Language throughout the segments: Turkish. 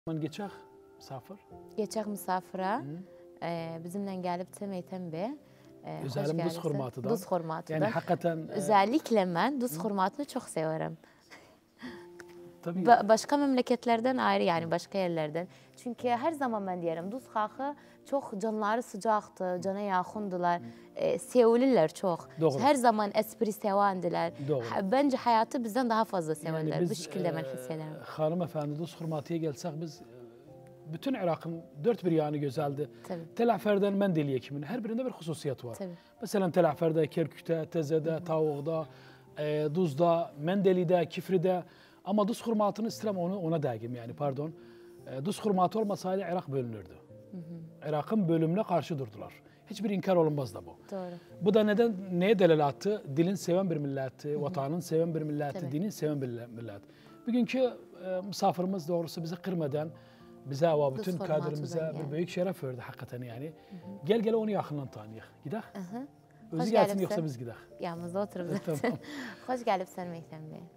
Geçək misafir. Geçək misafira. Bizimle gelip Meytem Bey. Özellikle duz hurmatıdan. Duz hurmatıdan. Yani hakikaten... Özellikle ben duz hurmatını çok severim. Tabii. Başka memleketlerden ayrı, yani başka yerlerden. Çünkü her zaman ben diyelim duz xaxı çok canları sıcaktı, cana yaxındılar. Sevilirler çok. Doğru. Her zaman espri sevendiler. Doğru. Bence hayatı bizden daha fazla severler. Yani biz, bu şekilde ben hissederim. Hanımefendi duz hurmatıya gelsek biz bütün Irak'ın dört bir yanı güzeldi. Tabii. Tel Afer'den Mendeliye kimin her birinde bir hususiyet var. Tabii. Mesela Tel Afer'de, Kerkük'te, Teze'de, Tavuk'da, Duz'da, Mendeli'de, Kifri'de. Ama duz hurmatını istirem ona değgim yani pardon. Duz hurmatı olmasaydı Irak bölünürdü. Irak'ın bölümüne karşı durdular. Hiçbir inkar olunmaz da bu. Doğru. Bu da neye delalattı? Dilin seven bir milletti, vatanın seven bir milletti, dinin seven bir millet. Bugünkü misafirimiz doğrusu bizi kırmadan, bize ve bütün kadrimize bir büyük şeref verdi hakikaten yani. Gel onu yakından tanıyıq. Gidək? Özü gelsin yoksa biz gidək. Yanımızda oturup zaten. Hoş gelipsen Meytem Bey.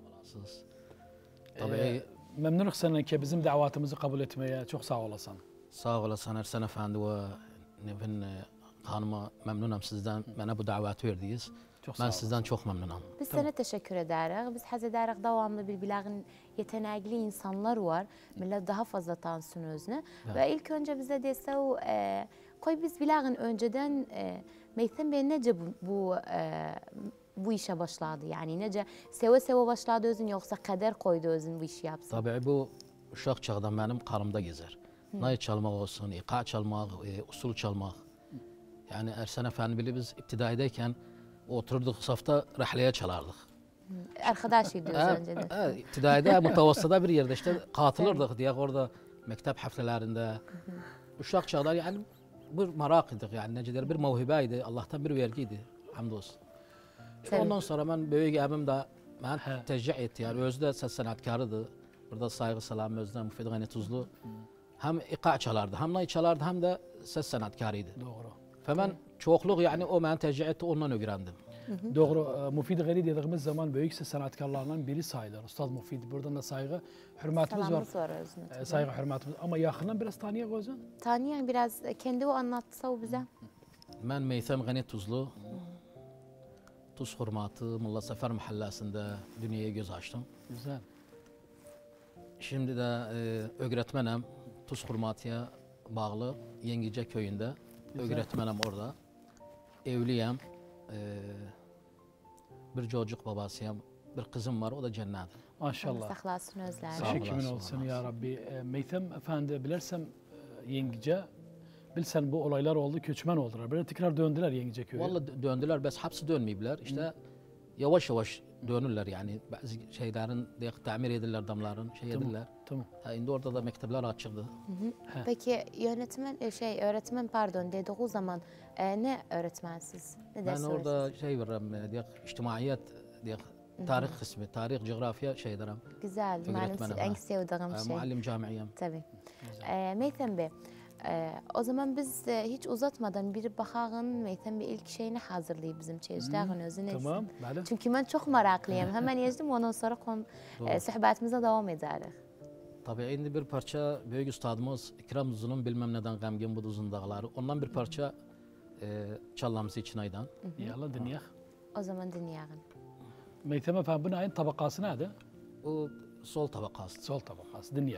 Tabii. Memnunuz seninle ki bizim davetimizi kabul etmeye. Çok sağ olasın. Sağ olasın Ersen Efendi ve Nevin hanıma memnunum sizden. Bana bu daveti verdiniz. Ben sizden çok memnunum. Biz sana teşekkür ederiz. Biz haz ederiz devamlı birbirlerinin yetenekli insanlar var. Millet daha fazla tansın özünü. Evet. Ve ilk önce bize dese o koy biz bileğin önceden Meytem Bey nece bu işe başladı? Yani nece seve başladı özün yoksa kader koydu özün bu işi yapsın? Tabii bu uşaq çağdan benim kanımda gezer. Nayı çalmak olsun, iqa çalmak, usul çalmak. Yani Ersen Efendi bile biz iptidaideyken oturduk safta rahleye çalardık. Arkadaşıydı önceden. Evet, iptidaide mutavassıda bir yerde işte katılırdık diye orada mektep haftalarında. Uşaq çağlar yani bir merak idik yani necedir bir mevhibeydi, Allah'tan bir vergiydi hamdolsun. Ondan sonra ben büyük abim de ben teşcih etti yani özü de ses sanatkarıydı. Burada saygı selam özüne Müfid Gani Tuzlu. Hem iqa çalardı, hem nay çalardı hem de ses sanatkarıydı. Doğru. Ve ben çoğukluk yani o ben tercih etti ondan öğrendim. Doğru. Müfid Gani dediğimiz zaman büyük ses sanatkarlarından biri sayılır. Ustad Müfid. Buradan da saygı, hürmetimiz var. Saygı, hürmetimiz. Ama yakından biraz tanıyak o zaman. Tanıyak biraz kendi o anlatsa o bize. Ben Meytem Gani Tuzlu. Tuz hurmatı Mulla Sefer Mahallesi'nde dünyaya göz açtım. Güzel. Şimdi de öğretmenim Tuz hurmatıya bağlı Yengice köyünde. Öğretmenim orada. Evliyim. Bir çocuk babasıyım. Bir kızım var o da cennet. Maşallah. Saklasın özler. Teşekkür olsun ya Rabbi. Meytem Efendi bilirsem Yengice. Bilsen bu olaylar oldu, köçmen oldular. Böyle tekrar döndüler Yengice köyü. Vallahi döndüler, bes hapsi dönmeyipler. İşte yavaş yavaş dönürler yani. Bazı şeylerin tamir edirler, damların edirler. Tamam. Şimdi orada da mektepler açıldı. Peki öğretmen pardon dediği zaman ne öğretmensiz? Ne ben orada veririm, içtimaiyet, tarih kısmı, tarih, coğrafya derim. Güzel, malum en sevdiğim şey. Muallim camiyem. Tabii. Meytem Bey. O zaman biz hiç uzatmadan bir bakalım Meytem Bey ilk şeyini hazırlayıp bizim çeşitlerin özüne. Tamam. Çünkü ben çok meraklıyım. Hemen yazdım ondan sonra sohbetimize devam ederiz. Tabii şimdi bir parça büyük üstadımız İkram Duzu'nun bilmem neden gamgin bu Duzun dağları. Ondan bir parça çallamızı için aydan. Yallah dinleyak. O zaman dinleyelim. Meytem Efendi bunun aynı tabakası neydi? O sol tabakası. Sol tabakası. Dinleyak.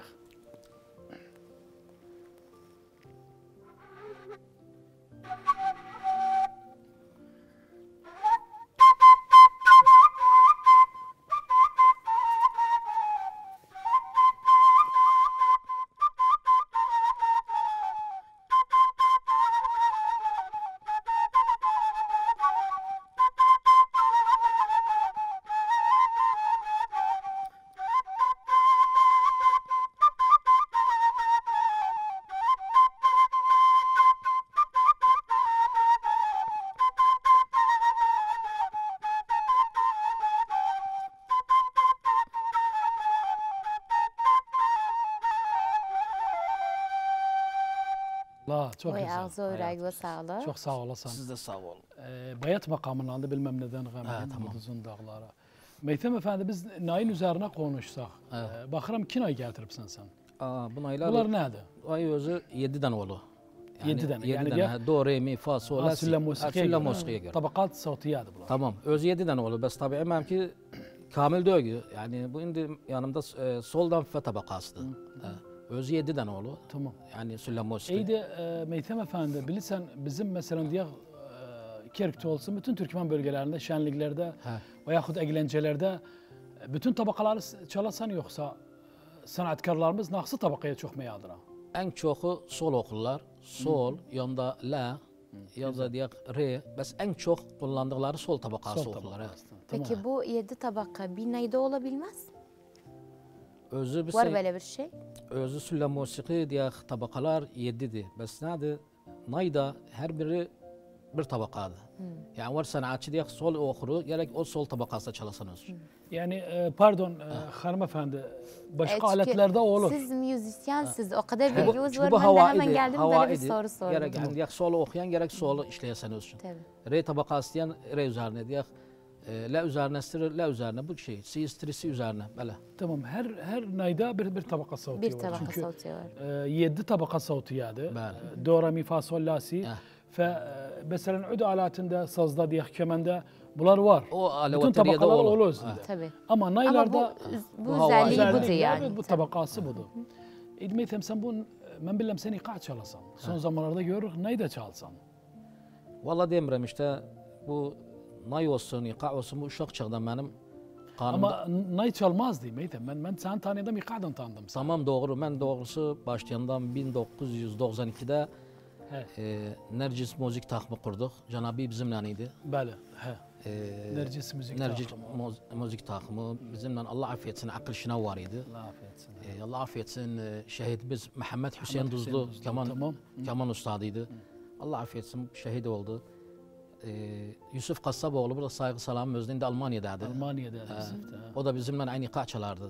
Çok güzel. Ağzı yüreği sağlık. Çok sağ olasın. Siz de sağ olun. Bayat makamının adı bilmem neden tamam. Duzun dağları. Meytem Efendi biz nayın üzerine konuşsak. Bakıram kinay getiripsen sen. Bu naylar Bunlar nədir? ay özü 7 dənə olur. 7 dənə. 7 Yəni dənə. deyək, Do, re, mi, fa, sol, la, si. Sülə musiqiyə Sülə görə. musiqiyə görə. Tabaqat savtiyadır bunlar. Tamam. Özü 7 dənə olur. Bəs təbii mənimki kamil deyil. Yəni bu indi yanımda soldan fa tabaqasıdır. Özü 7 dənə olur. Tamam. Yəni sülə musiqi. İyidi Meytem Efendi, bilirsən bizim məsələn deyək Kerk'te olsun, bütün Türkmen bölgelerinde, şenliklerde ve yaxud əgləncələrdə bütün tabaqaları çalasan yoxsa sanatkarlarımız hansı tabaqaya çox meyadırlar? Ən çoxu sol oxurlar. Sol, yanda la, ya da deyək re. Bəs ən çox kullandıqları sol tabaqası oxurlar. Peki bu 7 tabaka bir nayda olabilmez? Özü Var böyle bir şey? Özü sülə musiqi deyək tabaqalar 7'dir. Bəs nədir? Nayda hər biri bir tabaqadır. Yani var sanatçı deyək sol oxuru, gerek o sol tabaqasında çalasan özür. Yani pardon hanımefendi, başka aletlerde olur. Siz müzisyansınız, o kadar bilginiz var. Bu Ben de hemen geldim böyle bir soru sordum. Gerek yani deyək solo oxuyan, gerek solo işləyəsən özür. Re tabaqası deyən re üzərinə deyək. La üzerine, la üzerine bu şey, si stresi üzerine böyle. Tamam, her nayda bir tabaka savtiyi bir var. tabaka Çünkü savtiyi var. 7 tabaka savtiyadı. Do, re, mi, fa, sol, la, si. Mesela ud aletinde, sazda, diye kemende bunlar var. O bütün tabakalar olur özünde. Tabii. Ama naylarda bu özelliği budur yani. Bu tabakası budur. İdmetem sen bu, ben bilmem sen iqa çalasan. Son zamanlarda görürük, nayda çalsan. Vallahi demirəm işte bu nay olsun, iqa olsun bu uşaq çağdan mənim qanımda. Ama nay çalmaz değil Meytem. Ben seni tanıdım, iqadan tanıdım. Tamam doğru. Mən doğrusu başlayandan 1992'də Nergis müzik takımı kurduk. Canabi bizimle idi. Bəli, Nergis müzik takımı. Müzik takımı bizimle Allah affetsin Akıl Şınav var idi. Allah affetsin. Allah affetsin şehidimiz Mehmet Hüseyin Duzlu keman ustadıydı. Allah affetsin şehit oldu. Yusuf Kassaboğlu burada saygı salamın özünde Almanya'dadır. Almanya'dadır. O da bizimle aynı iqa çalardı.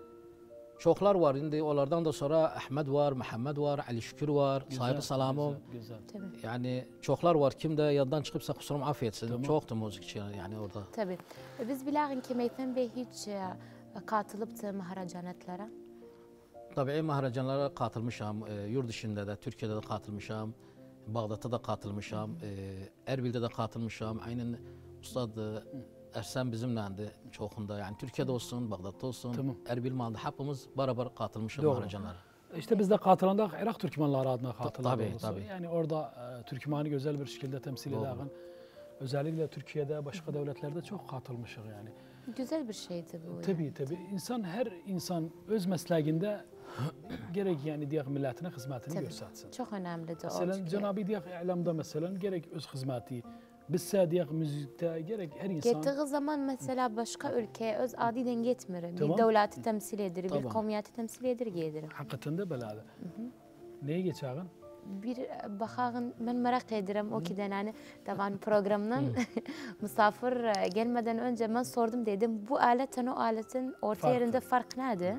Çoklar var indi onlardan da sonra Ahmet var, Muhammed var, Ali Şükür var, saygı salamı. Güzel. Yani çoklar var. Kim de yandan çıkıpsa kusurum affetsin. Tamam. Çoktu müzikçi yani orada. Tabii. Biz bilağın ki Meytem Bey hiç katılıptı maharacanetlara. Tabii maharacanlara katılmışam. Yurt dışında da, Türkiye'de de katılmışam. Bağdat'ta da katılmışam. Erbil'de de katılmışam. Aynen Ustad Ersen bizimlendi çoğunda. Yani Türkiye'de olsun, Bağdat'ta olsun, tamam. Erbil malında hepimiz beraber katılmışız maharacanlara. İşte biz de katılanlar Irak Türkmenleri adına katılıyoruz. Tabii. Yani orada Türkmen'i güzel bir şekilde temsil eden, özellikle Türkiye'de, başka devletlerde çok katılmışız yani. Güzel bir şeydi bu. Tabii. Her insan öz mesleğinde gerek yani diğer milletine hizmetini göstersin. Çok önemlidir. Mesela Cenab-ı Diyak İ'lamda mesela gerek öz hizmeti, bizse diğer müzikte gerek her insan. Gittiği zaman mesela başka ülkeye öz adiden gitmir. Bir devleti temsil edir, bir komiyeti temsil edir gelir. Hakikaten de beladı. Neye geçeğin? Bir bakağın, ben merak ederim o ki yani taban programdan misafir gelmeden önce ben sordum dedim bu aletten o aletin orta yerinde fark nedir?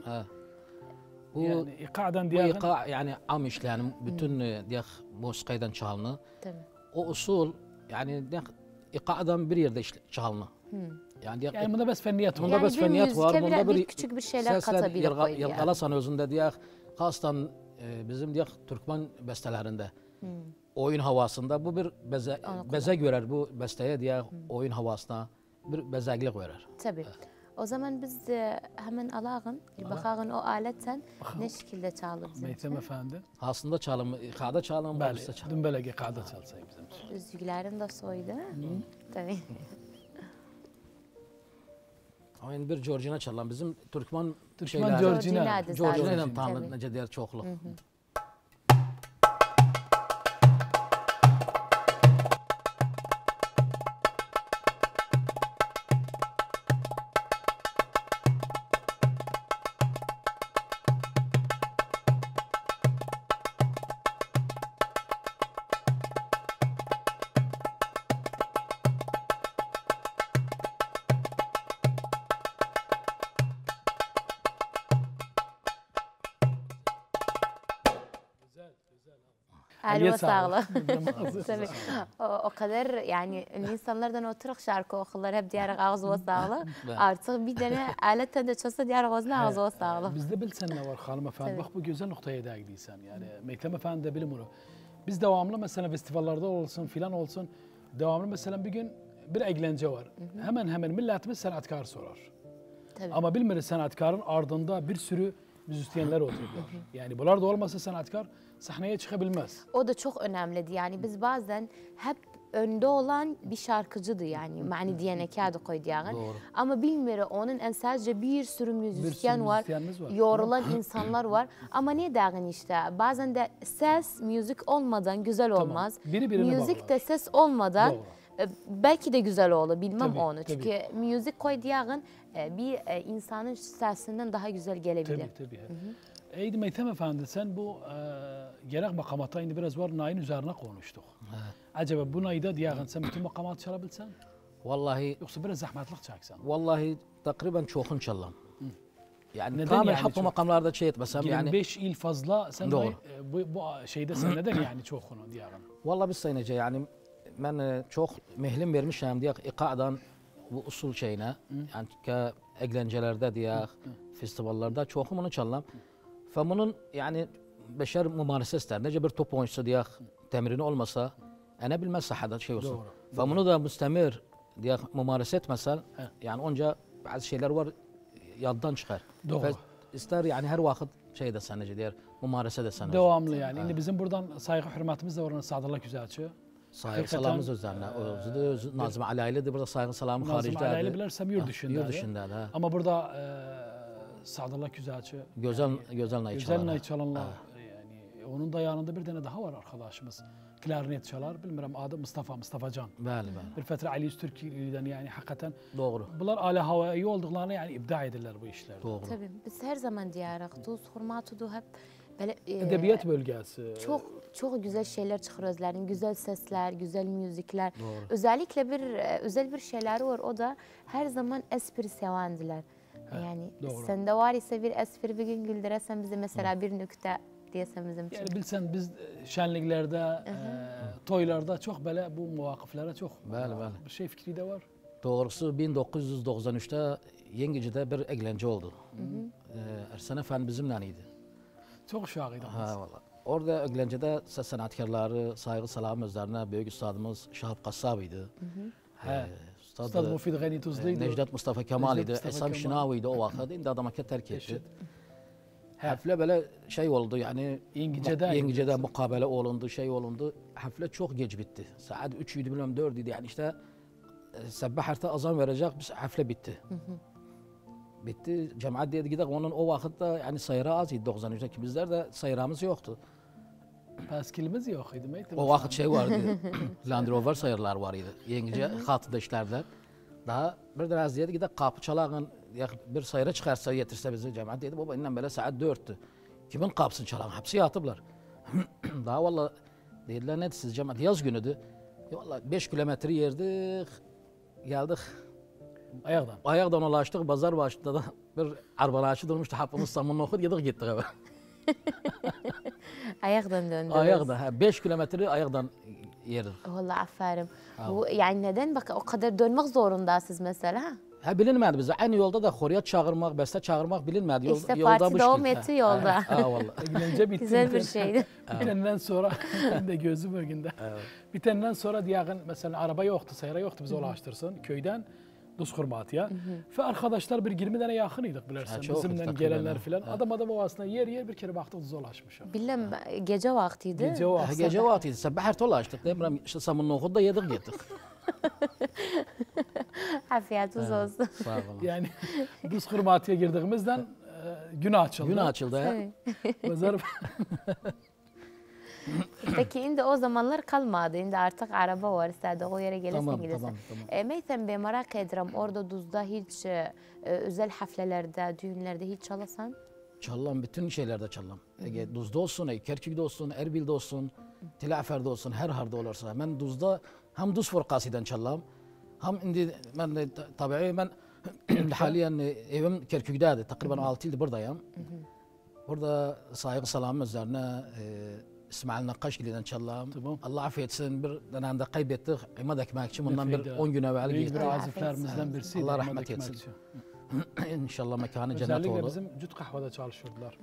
Bu yani iqa'dan diye. Bu iqa yani am işlerini bütün diye musikaydan çalını. O usul yani diye iqa'dan bir yerde çalını. Yani bunda bes fenniyat var. Bunda bes fenniyat var. Bunda bir küçük bir şeyler katabilir koyuyor. Yalgalasan özünde diye hastan bizim diye Türkmen bestelerinde oyun havasında bu bir beze görer bu besteye diye oyun havasına bir bezeklik verir. Tabii. O zaman biz hemen alağın, bakağın o aletten ne şekilde çalırız? Meytem Efendi. Aslında çalım, iqada çalım, balista çalım. Dümbelege iqada çalsayım bizim. Üzgülerin de soydu. Tabii. Aynı bir Georgina çalan bizim Türkmen Georgina ile tanıdık nece diğer çoğulu. Elve sağlık. Tabii. O kadar yani insanlardan oturuq şarkı okurlar hep diyerek ağzı sağlık. Artık bir tane aletten de çalsa diyerek ağzı sağlık. Bizde bilsen ne var hanımefendi? Bak bu güzel noktaya değindiysen. Yani Meyktem Efendi de bilim bunu. Biz devamlı mesela festivallarda olsun filan olsun. Devamlı mesela bir gün bir eğlence var. Hemen milletimiz sanatkar sorar. Tabii. Ama bilmeriz sanatkarın ardında bir sürü müzisyenler oturuyorlar. Yani bunlar da olmasa sanatkar sahneye çıkabilmez. O da çok önemliydi. Yani biz bazen hep önde olan bir şarkıcıdı yani. Mani diyene kağıdı koydu yani. Ama bilmiyorum onun en sadece bir sürü müzisyen var. Yorulan insanlar var. Ama ne dersin işte bazen de ses müzik olmadan güzel olmaz. Müzik de ses olmadan belki de güzel olur bilmem tabii, onu. Çünkü müzik koydu yani bir insanın sesinden daha güzel gelebilir. Tabii. Eydi Meyktem Efendi sen bu gerek makamata indi biraz var nayın üzerine konuştuk. Acaba bu nayda diyağın sen bütün makamat çalabilsen? Vallahi Yoksa biraz zahmetlik çaksan? vallahi takriben çoğun çallam. Yani neden tamamen yani hap makamlarda şey etmesem 25 il fazla sen Doğru. bu şeyde sen neden yani çoğunu diyağın? vallahi biz sayınca yani ben çok mehlim vermişim diye iqadan bu usul şeyine yani ki eğlencelerde diye festivallarda çoğumunu çallam. Ve bunun yani beşer mumarese ister. Nece bir top oyuncusu diye temrini olmasa ana bilmez sahada şey olsun. Ve bunu da müstemir diye mumarese etmesen yani onca bazı şeyler var yaddan çıkar. Doğru. Ve ister yani her vakit şey de sanıcı diğer mumarese de sanıcı. Devamlı yani. Şimdi bizim buradan saygı hürmetimiz de var. Sadullah Güzelçi. Saygı salamımız üzerine. Nazım Alaylı da burada saygı salamı haricde. Nazım Alaylı bilersem yurt dışında. Yurt dışında da. Ama burada Sadullah Güzelçi. Güzel nay çalar. Güzel nay çalanlar. Yani onun da yanında bir tane daha var arkadaşımız. Klarnet çalar. Bilmiyorum adı Mustafa Can. Bəli. Bir fetre Ali Öztürk'den yani hakikaten. Doğru. Bunlar âli havai olduklarını yani ibda ederler bu işlerde. Doğru. Tabii biz her zaman diyarıq. Dost hurmatı hep böyle Edebiyat bölgesi. çok güzel şeyler çıkıyor özlerinin. Güzel sesler, güzel müzikler. Doğru. Özellikle özel bir şeyleri var. O da her zaman espri sevendiler. Yani sende var ise bir espri bir gün güldüresen bize mesela bir nükte diyesen bizim için. Yani bilsen biz şenliklerde, toylarda çok böyle bu muvakıflara çok bir şey fikri de var. Doğrusu 1993'te Yengici'de bir eğlence oldu. Ersan Efendi bizimle idi. Çok şahıydı. Ha valla. Orada eğlencede ses sanatkarları, saygı salam özlerine büyük üstadımız Şahap Kassab idi. Üstad Mufid Gani Tuzlu'ydu. Necdet Mustafa Kemal idi. Esam Şınavi idi o vakit. İndi adama terk etti. Hafle böyle şey oldu yani Yengici'de mukabele olundu, şey olundu. Hafle çok geç bitti. Saat 3 idi bilmem 4 idi yani işte sabah harta azan verecek biz hafle bitti. Bitti. Cemaat dedi gidelim onun o vakitte yani sayıra az idi 93'te ki bizler de sayıramız yoktu. Paskilimiz yok idi. O vakit şey vardı. Land Rover sayırlar var idi. Yengece hatıda işlerler. Daha bir de az dedi gidelim kapı çalağın bir sayıra çıkarsa yetirse bizi cemaat dedi baba innen böyle saat 4'tü. Kimin kapısını çalağın hepsi yatıblar. Daha valla dediler ne siz cemaat yaz günüdü. Valla 5 kilometre yerdik geldik. Ayaktan ulaştık pazar başında da bir arbalaşı durmuştu hapımız samanını okur yedik gittik eve. Ayaktan döndünüz. Ayakta 5 kilometre ayaktan yerdik. Vallahi aferin. Bu yani neden bak o kadar dönmek zorundasınız mesela? Ha bilinmedi bize. Aynı yolda da xoriyat çağırmak, beste çağırmak bilinmedi. İşte parti devam etti yolda. Ha vallahi. Eğlence bitti. Güzel bir şeydi. Bitenden sonra ben de gözüm önünde. Bitenden sonra diyağın mesela araba yoktu, sayıra yoktu bize ulaştırsın köyden Duzhurmatı'ya. Ve arkadaşlar bir 20 tane yakınıydık bilirsin. Bizimle gelenler filan. Adam o aslında yer bir kere baktık Duz'a ulaşmışım. Bilmem gece vaktiydi. Gece vaktiydi. Sabah her ulaştık. Demirem işte samanını okudu da yedik gittik. Afiyetiniz olsun. Sağ olun. Yani Duzhurmatı'ya girdiğimizden gün açıldı. Gün açıldı ya. Peki şimdi o zamanlar kalmadı. Şimdi artık araba var. Sadece o yere gelirsin gidersin. Tamam. Meysem Bey merak ederim orada Duz'da hiç özel haflelerde, düğünlerde hiç çalasan? Çallam bütün şeylerde çallam. Duz'da olsun, Kerkük'de olsun, Erbil'de olsun, Tilafer'de olsun, her harda olursa. Ben Duz'da hem Duz Furqası'dan çallam. Hem indi ben tabii ben haliyen evim Kerkük'deydi. Takriben 6 yıldır buradayım. Burada saygı salamı üzerine İsmail Nakkaş giden çallam. Tamam. Allah affetsin bir dönemde kaybettik. İmad ekmekçi bundan bir Nefeyde. 10 gün evvel Büyük gitti. bir aziflerimizden birisiydi. Allah İmad rahmet etsin. Ekmekçi. İnşallah mekanı cennet Özellikle oldu. bizim Cüt Kahvede çalışıyordular.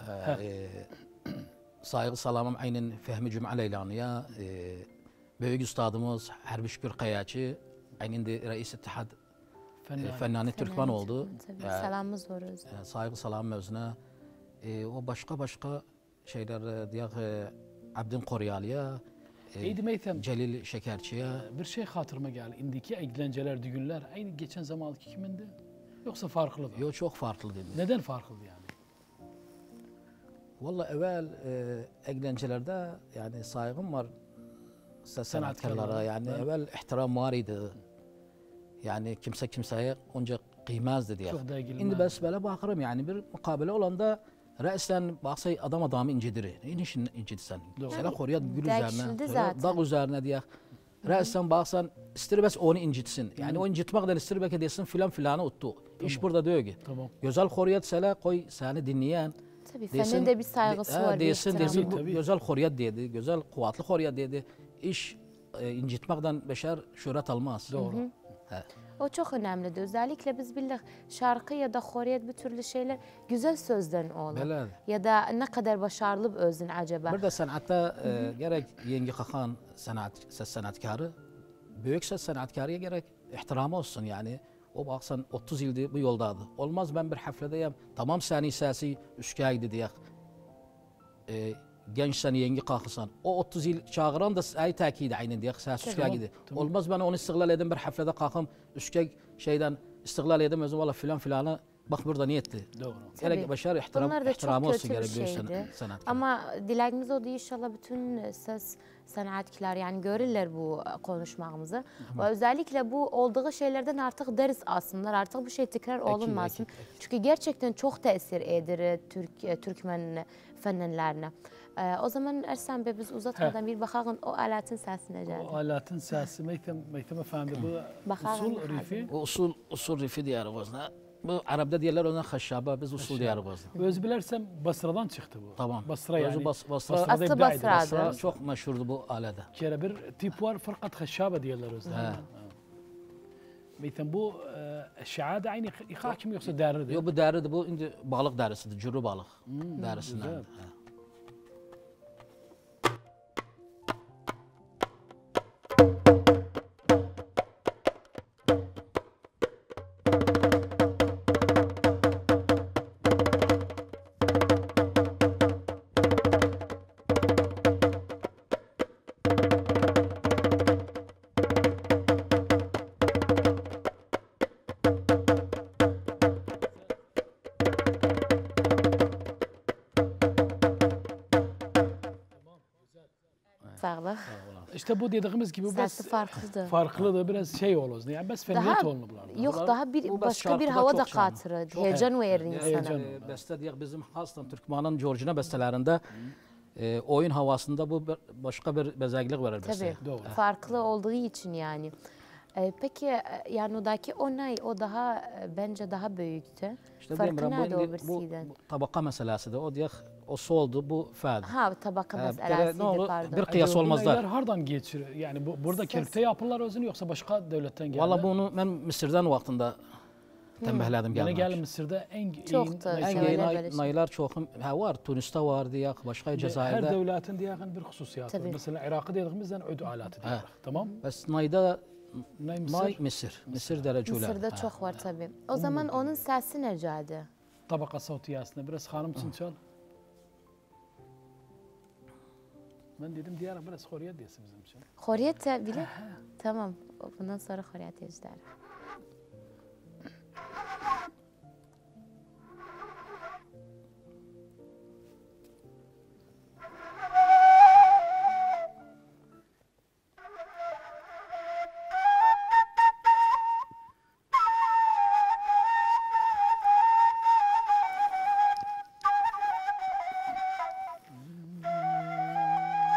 Saygı salamım aynen Fehmi Cuma Leylani'ye. Büyük üstadımız Harbi Şükür Kayaçı. Aynen de Reis İttihad Fennani Türkmen oldu. Tabii, selamımız var özde. Saygı salam özüne. O başka şeyler diye Abdin Koryalı'ya. İyiydi Meytem. Celil Şekerçi'ye. Bir şey hatırıma geldi. İndiki eğlenceler, düğünler aynı geçen zamanki kimindi? Yoksa farklı mı? Yo çok farklı dedi. Neden farklı yani? Vallahi evvel eğlencelerde yani saygım var sanatkarlara yani evet. evvel ihtiram var idi. Yani kimse kimseye onca kıymazdı diye. Çok da ilgilenmez. Şimdi bes böyle bakarım yani bir mukabele olanda reisen baksay adam adamı incidirir. Ne işin incidirsen? Mesela Korya gül üzerine, dağ üzerine diye. Reisen baksan istir bes onu incitsin. Yani o incitmekten istir belki desin filan filanı uttu. İş burada diyor ki. Tamam. Güzel Korya sele koy seni dinleyen. Tabii fenin de bir saygısı var. Desin Tabii. güzel Korya dedi, güzel kuvvetli Korya dedi. İş incitmekten beşer şöhret almaz. Doğru. O çok önemlidir. Özellikle biz bildik şarkı ya da horiyet bir türlü şeyler güzel sözden olur. Böyle. Ya da ne kadar başarılı bir özün acaba. Bir de sanatta gerek yengi kakan ses sanatkarı, büyük ses sanatkarıya gerek ihtiramı olsun yani. O baksan 30 yıldır bu yoldadır. Olmaz ben bir hafledeyim, tamam seni sesi üskaydı diye. Genç seni yengi kalkırsan. O 30 yıl çağıran da ay takidi aynen diye ses üskaydı. Tamam. Olmaz ben onu istiklal edeyim bir haflede kalkım üskay şeyden istiklal edeyim özüm valla filan filanı bak burada niyetti. Doğru. Gerek başarı Bunlar da ihtiramı çok olsun kötü bir gerek büyük şeydi. sanatkar. Ama dileğimiz o da inşallah bütün ses sanatçılar yani görürler bu konuşmamızı. Ve özellikle bu olduğu şeylerden artık ders alsınlar. Artık bu şey tekrar olunmasın. Çünkü gerçekten çok tesir eder Türkmen fenlerine. O zaman Ersan Bey biz uzatmadan bir bakalım o aletin sesine geldi. O aletin sesi Meytem Efendi bu Bakalım usul rifi. O usul rifi diyarı bozna. Bu Arap'ta diyorlar ona haşşaba, biz usul diyarı bozna. Öz bilersem Basra'dan çıktı bu. Tamam. Basra yani. Özü Basra. Aslı ibdaidir. Basra'dır. Basra çok meşhurdu bu alede. Kere bir tip var fırkat haşşaba diyorlar özde. Meytem bu şiade aynı İkak mı yoksa derridir? Yok bu deridi bu indi balık derisidir, cürü balık derisinden. güzel. Sağlık. İşte bu dediğimiz gibi Sesi farklıdır. farklıdır biraz şey olur. Yani bes feniyet olmalı bunlar. Yok daha bir bu başka bir şarkıda hava da çok canlı. katırır. Çok- Heyecan verir Heyecan. insana. Beste diye bizim hastan Türkmen'in Georgina bestelerinde oyun havasında bu başka bir bezeglik verir beste. Tabii. Doğru. Farklı olduğu için yani. Peki yani odaki onay o daha bence daha büyüktü. İşte Farkı bilmiyorum, nerede o bu birisiyden? tabaka meselesi de o diye o soldu bu fad. Ha tabaka bir kere meselesiydi ne olur, pardon. bir kıyas olmaz Bunlar da. hardan geçiyor? Yani burada kirpte yapırlar özünü yoksa başka devletten geldi? Valla bunu ben Mısır'dan vaktinde tembihledim Gene gelmek. gel Mısır'da en Çok da En Şöyle iyi böyle şey. naylar çok var. Tunus'ta var diye, başka her Cezayir'de. devletin diğer bir hususiyatı var. Tabii. Mesela Irak'ı dediğimizden ödü alatı diyorlar. Tamam? Bes nayda Nay nay Mısır. Mısır dereceli. Mısır'da çok var tabii. O zaman onun sesi necaydı? Tabaka savtiyasına biraz hanım için çal. Ben dedim diğer biraz Koriye diyesin bizim için. Horiyet de bile. Tamam. Bundan sonra horiyet ejder.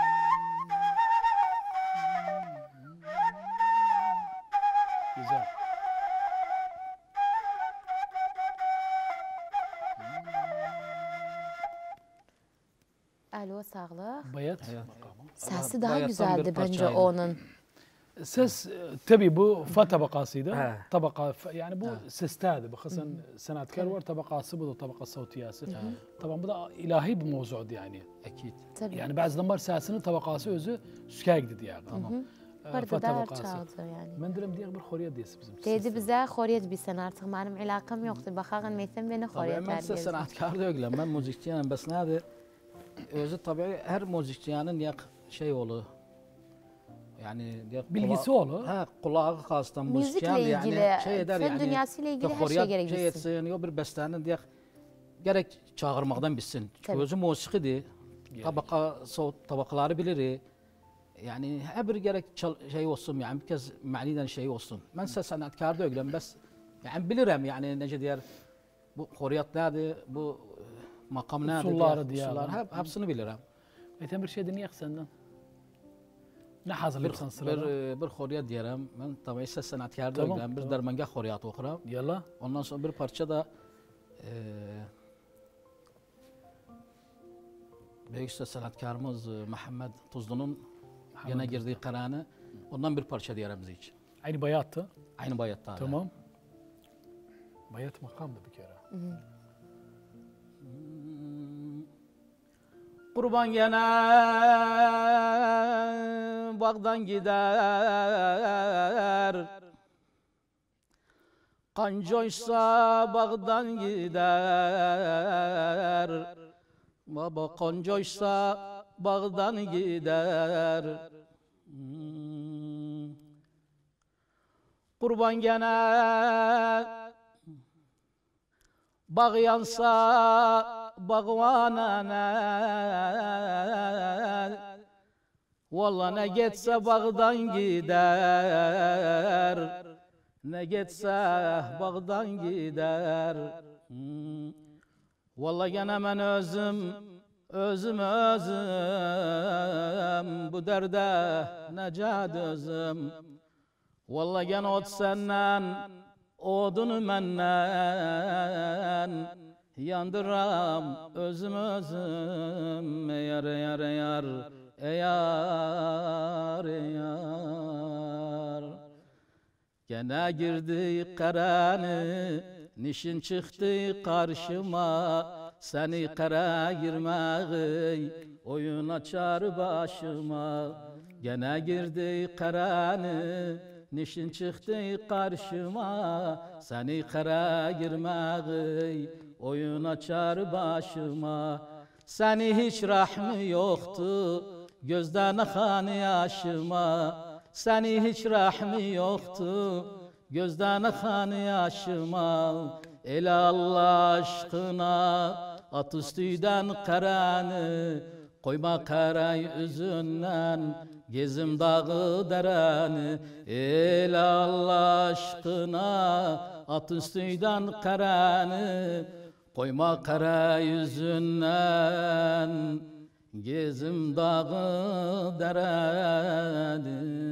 Güzel. Alo, sağlık. Bayat. Sesi daha Bayattan güzeldi bir bence parçaydı. onun. Ses tabii bu fa tabakasıydı. He. Tabaka yani bu sesteydi. Bakın sanatkar var tabakası bu da tabaka savtiyası. Tamam bu da ilahi bir mevzuydu yani. Akid. Tabii. Yani bazıdan var sesinin tabakası özü süker giddi yani. Tamam. Burada da çaldı yani. Ben dedim diye bir xoriyat deyisi bizim. Dedi bize xoriyat bilsen artık benim alakam yoktu. Bakağın Meytem beni xoriyat Ben size sanatkar değilim. Ben müzikçiyim. Bes nerede? Özü tabii her müzikçinin yak şey olur. Yani Bilgisi olur. Ha, kulağı kastan Müzikle müzikçiyen ilgili, yani şey eder fen yani. dünyasıyla ilgili her şey gerek şey bilsin. etsin, bir bestenin diye gerek çağırmaktan bilsin. Tabii. Özü musikidir. Tabakaları bilir. Yani her bir gerek şey olsun yani bir kez maniden şey olsun. Ben size sanatkar değilim. Bes yani bilirim yani nece diğer bu xoriyat nedir, bu makam nedir, Usulları diye. hepsini bilirim. Meytem bir şey dinleyek senden. Ne hazırlıyorsan sırada. Bir xoriyat diyelim. Ben tabii size sanatkar Tamam, değilim. Bir tamam. dermenge xoriyat okuram. Yalla. Ondan sonra bir parça da büyük sanatkarımız Muhammed Tuzlu'nun yine girdiği karanı. Ondan bir parça diyelim bize için. Aynı bayattı. Aynı bayatta. Tamam. Bayat makamdı bir kere. Kurban gene bağdan gider. Kancoysa bağdan gider. Baba kancoysa bağdan gider. Kurban gene bağ yansa bağvanana. Vallahi ne geçse bağdan gider. Ne geçse bağdan gider. Vallahi gene ben özüm bu derde necat özüm. Vallahi gene ot senden odunu menden yandıram özüm yar yar yar yar yar. Gene girdi karanı nişin çıktı karşıma. Seni kara girmeyi oyun açar başıma. Gene girdi karanı nişin çıktı karşıma. Seni kara girmeyi oyun açar başıma. Seni hiç rahmi yoktu gözden akan yaşıma. Seni hiç rahmi yoktu gözden akan yaşıma. El Allah aşkına at üstüden karanı. Koyma karay üzünden gezim dağı dereni. El Allah aşkına at üstüden karanı. Koyma karay yüzünden gezim dağı dereni.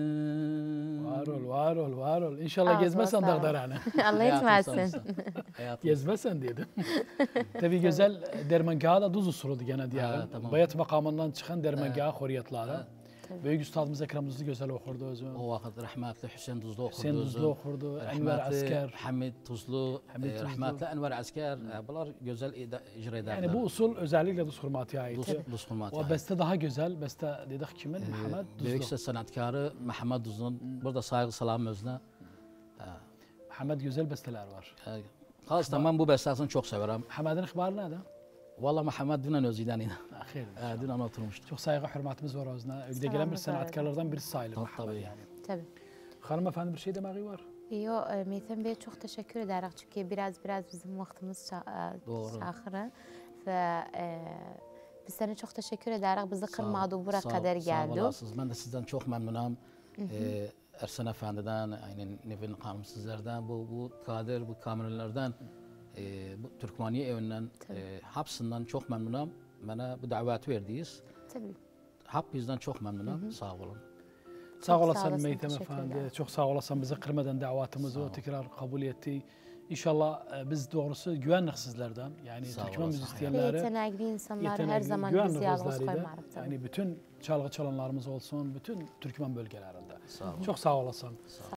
Var ol. İnşallah gezmezsen dağdarane. Allah etmesin. Gezmezsen dedim. Tabii güzel dermengahı da düz usulüydü gene diyelim. Tamam. Bayat makamından çıkan dermengahı xoriyatları. Büyük üstadımız Ekrem Tuzlu güzel okurdu özü. O vakit rahmetli Hüseyin Tuzlu okurdu. Hüseyin Tuzlu okurdu. Enver Asker. Hamid Tuzlu. Rahmetli Enver Asker. Bunlar güzel icra ederler. Yani bu usul özellikle Duz Hurmati'ye ait. Duz Hurmati'ye O beste daha güzel. Beste dedik kimin? Muhammed Tuzlu. Büyük sanatkarı Muhammed Tuzlu'nun. Burada saygı salam özüne. Muhammed güzel besteler var. Xalastan ben bu bestesini çok severim. Muhammed'in ihbarı nerede? Vallahi Muhammed dünen özüden yine. Ahir. Dünen oturmuştu. Çok saygı hürmetimiz var özüne. Ögde gelen bir sanatkarlardan birisi sayılır Muhammed yani. Tabii. Hanımefendi bir şey demeği var. Yo, Meytem Bey çok teşekkür ederim çünkü biraz bizim vaktimiz şahırı ve biz sana çok teşekkür ederim. Bizi kırmadı buraya kadar geldi. Sağ olasınız. Ben de sizden çok memnunum. Ersan Efendi'den, aynı Nevin Hanım sizlerden, bu kader, bu kameralardan, bu Türkmaniye evinden, hepsinden çok memnunum. Bana bu davet verdiyiz. Tabii. Hepinizden çok memnunum. Sağ olun. Sağ olasın Meytem Efendi. Çok sağ olasın bizi kırmadan davetimizi tekrar kabul etti. İnşallah biz doğrusu güvenlik sizlerden. Yani Sağ Türkmen olasın. müzik isteyenleri. Yetenekli insanlar her yetenekli, zaman güvenli biz yalnız kızlarıydı. koymarıq. Yani bütün çalgı çalanlarımız olsun, bütün Türkmen bölgelerinde. Sağ olun. Çok sağ olasın.